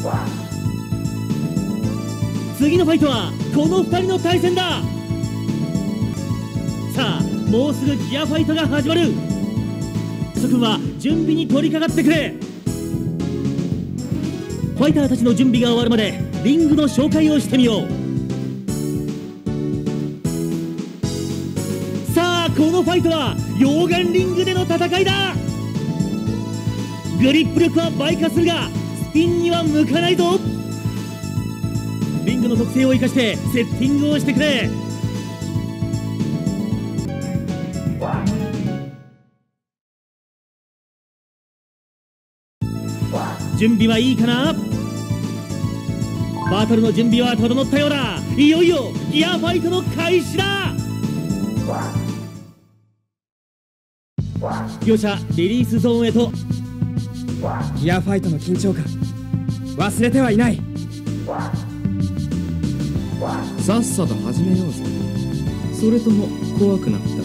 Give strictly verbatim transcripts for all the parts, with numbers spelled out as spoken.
次のファイトはこのふたりの対戦だ。さあもうすぐギアファイトが始まる。諸君は準備に取り掛かってくれ。ファイターたちの準備が終わるまでリングの紹介をしてみよう。さあこのファイトは溶岩リングでの戦いだ。グリップ力は倍化するがスピンには向かないぞ。リングの特性を生かしてセッティングをしてくれ。準備はいいかな。バトルの準備は整ったようだ。いよいよギアファイトの開始だ。両者リリースゾーンへと。 ギアファイトの緊張感忘れてはいない。 さっさと始めようぜ。それとも怖くなった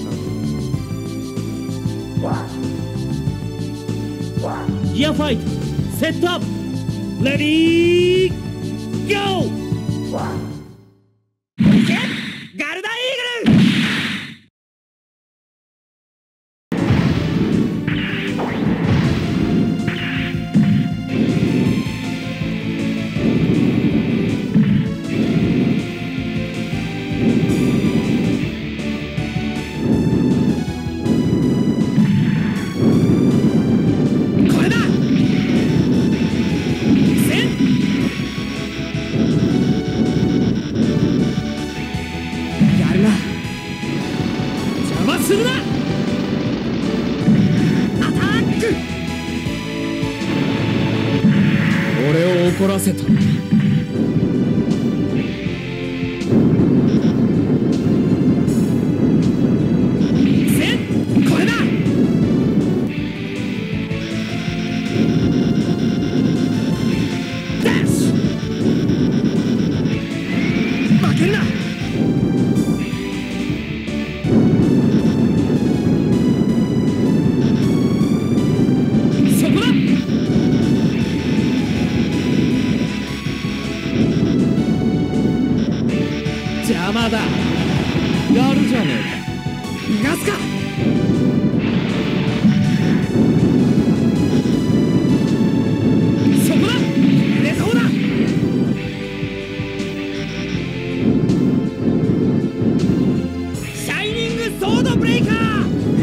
か。 ギアファイトセットアップレディーゴー。ガルダイーグル。するな。アタック。 俺を怒らせた。 これだ。ダッシュ。負けるな。邪魔だ。 やるじゃねえか。 逃がすか。そこだ。レトーだ。シャイニングソードブレイカー。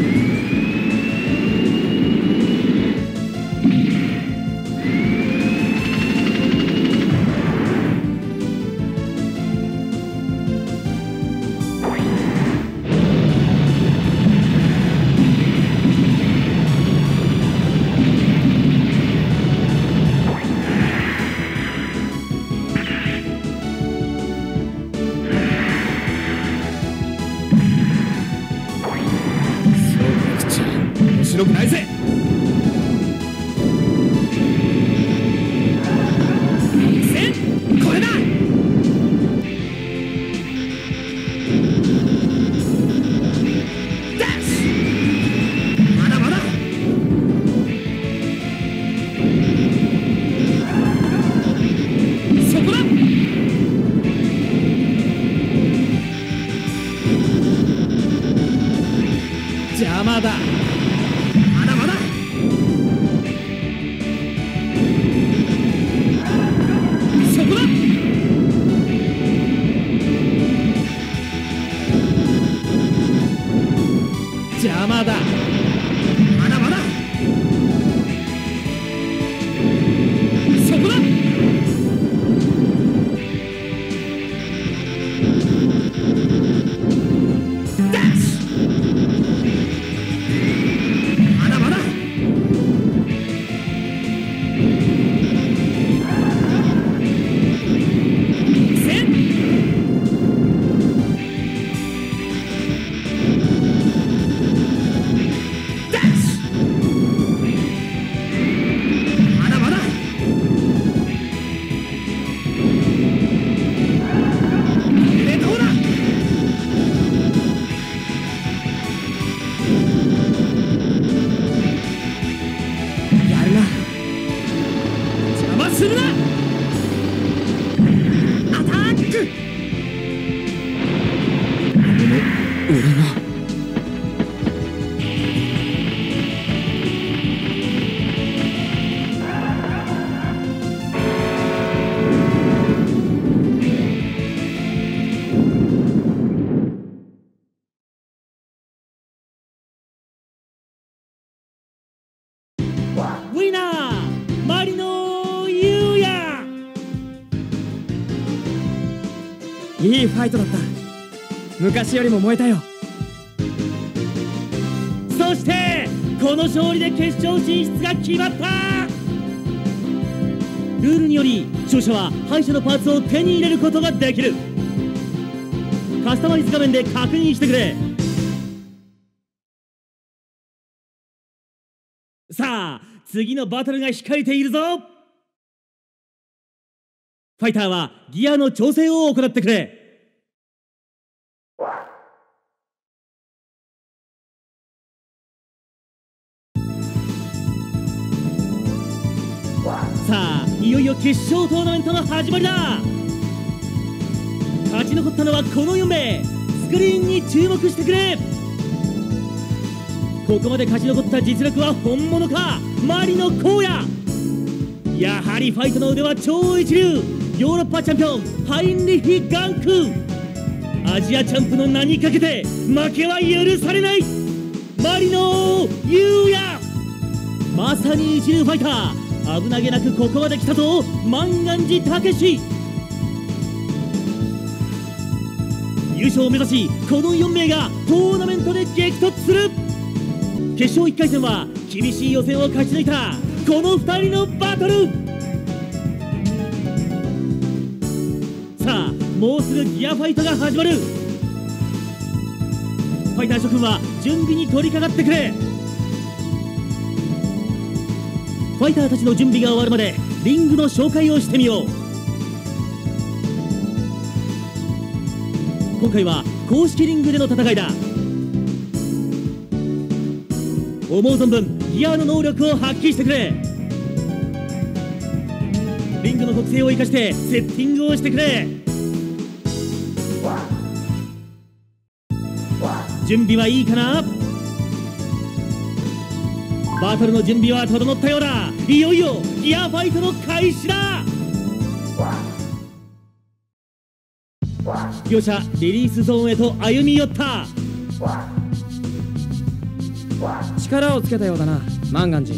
白くないぜ。 これだ。ダッシュ。まだまだ。そこだ。邪魔だ。まだまだ。そこだ。邪魔だ。まだまだ。そこだ。ダッシュ。 いいファイトだった。昔よりも燃えたよ。 そしてこの勝利で決勝進出が決まった。ルールにより勝者は敗者のパーツを手に入れることができる。カスタマイズ画面で確認してくれ。さあ次のバトルが控えているぞ。ファイターはギアの調整を行ってくれ。さあいよいよ決勝トーナメントの始まりだ。勝ち残ったのはこのよんめい。スクリーンに注目してくれ。ここまで勝ち残った実力は本物か。マリノ荒野。やはりファイトの腕は超一流。ヨーロッパチャンピオンハインリヒ・ガンク。アジアチャンプの名にかけて負けは許されない。マリノ優也。まさに一流ファイター。危なげなくここまで来たぞ。万願寺武史。優勝を目指しこのよんめいがトーナメントで激突する。決勝いっかい戦は厳しい予選を勝ち抜いたこのふたりのバトル。さあもうすぐギアファイトが始まる。ファイター諸君は準備に取り掛かってくれ。ファイターたちの準備が終わるまでリングの紹介をしてみよう。今回は公式リングでの戦いだ。思う存分ギアの能力を発揮してくれ。リングの特性を生かしてセッティングをしてくれ。準備はいいかな。バトルの準備は整ったようだ。いよいよギアファイトの開始だ。両者リリースゾーンへと歩み寄った。 力をつけたようだな、万願寺。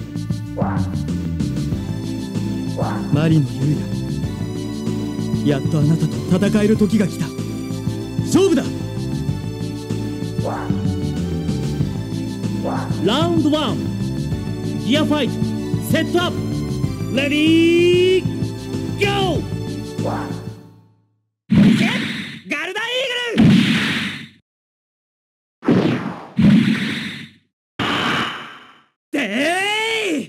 マリノ優也、やっとあなたと戦える時が来た。勝負だ。 ラウンドワンギアファイトセットアップレディーゴー。ガルダイーグル。でー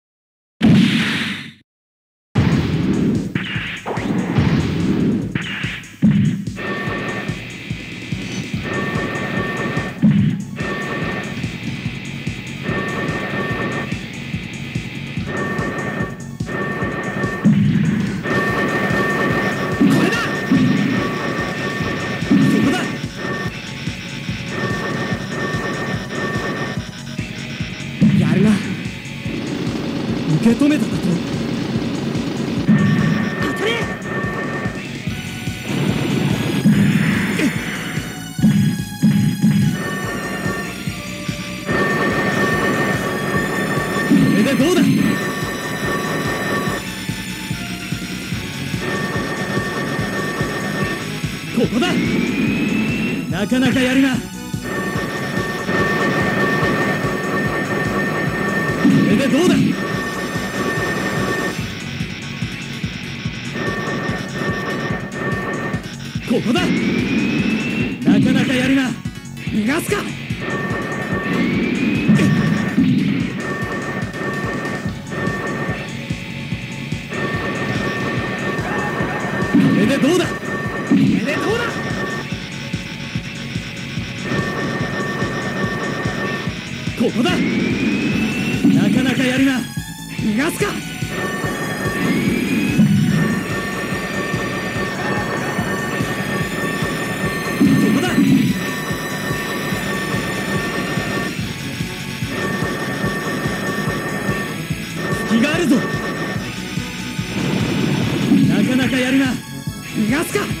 受け止めたかと。 当たれ。 これでどうだ。ここだ。なかなかやるな。これでどうだ。ここだ。なかなかやるな。逃がすか。これでどうだ。これでどうだ。ここだ。なかなかやるな。逃がすか。隙があるぞ。なかなかやるな。逃がすか。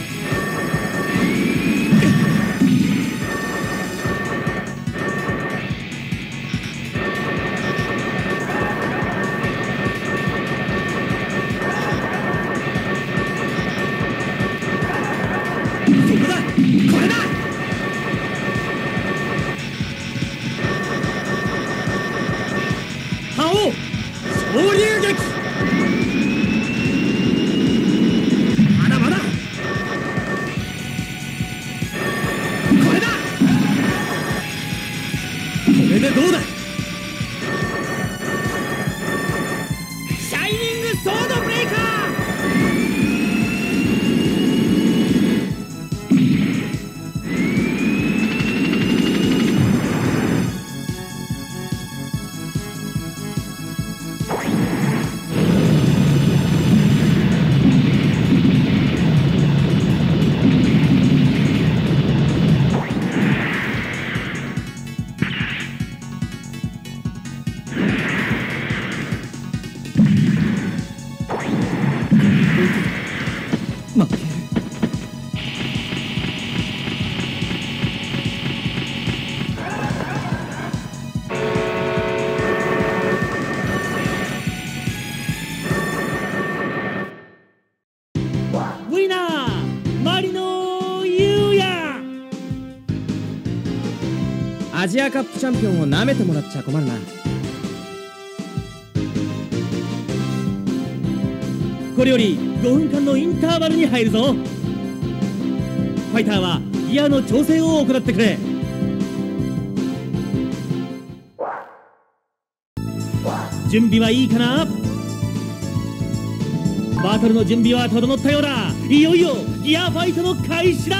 負ける。 ウィナーマリノ優也。 アジアカップチャンピオンを舐めてもらっちゃ困るな。 これよりごふんかんのインターバルに入るぞ。ファイターはギアの調整を行ってくれ。準備はいいかな。バトルの準備は整ったようだ。いよいよギアファイトの開始だ。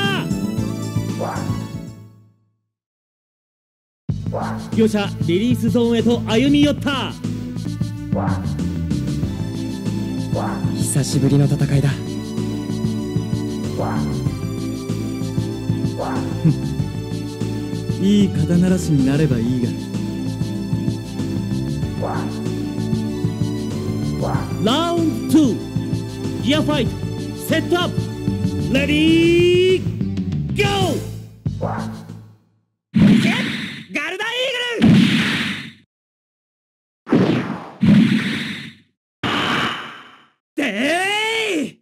両者リリースゾーンへと歩み寄った。 久しぶりの戦いだ。 いい肩慣らしになればいいが。 ラウンドツーギアファイトセットアップレディーゴー。ガルダイーグル。でー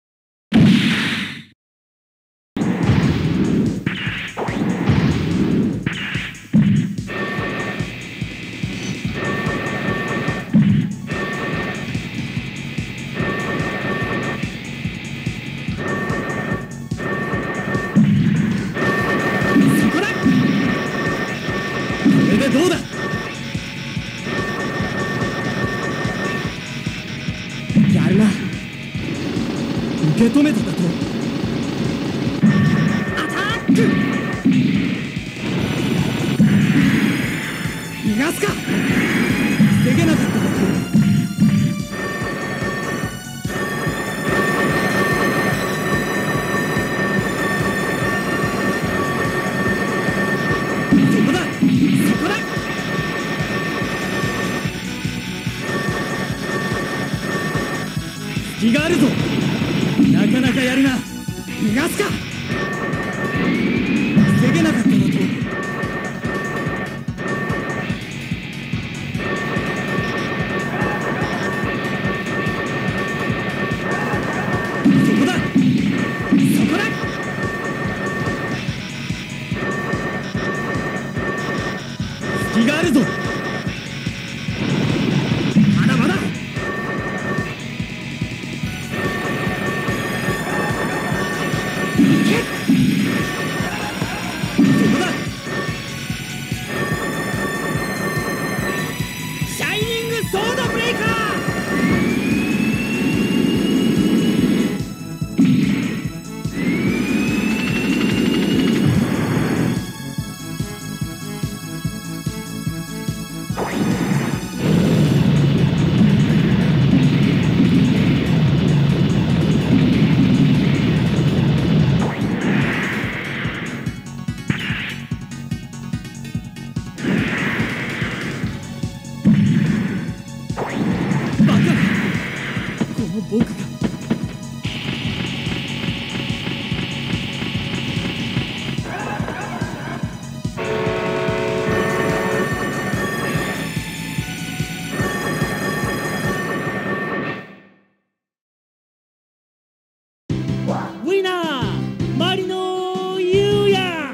どうだ。 やるな。 受け止めただと。 アタック。 逃がすか。防げなかっただと。 そこだそこだ。 隙があるぞ。なかなかやるな。 逃がすか。 防げなかっただと。 そこだそこだ。 隙があるぞ。 まだまだ。シャイニングソードブレイカー。 僕がウィナーマリノ優也。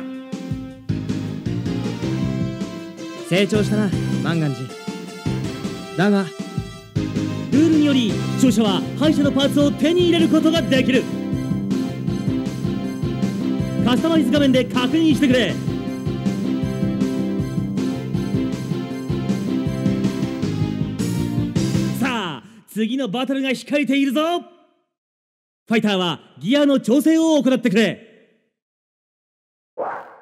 成長したなマンガンジだが、 ルールにより勝者は敗者のパーツを手に入れることができる。カスタマイズ画面で確認してくれ。さあ次のバトルが控えているぞ。ファイターはギアの調整を行ってくれ。